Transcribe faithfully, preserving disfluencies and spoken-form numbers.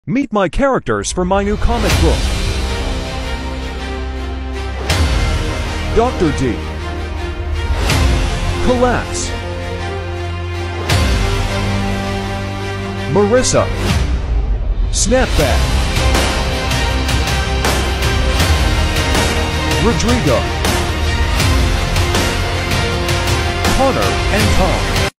Meet my characters from my new comic book. Doctor D, Collapse, Marissa, Snapback, Rodrigo, Connor, and Tom.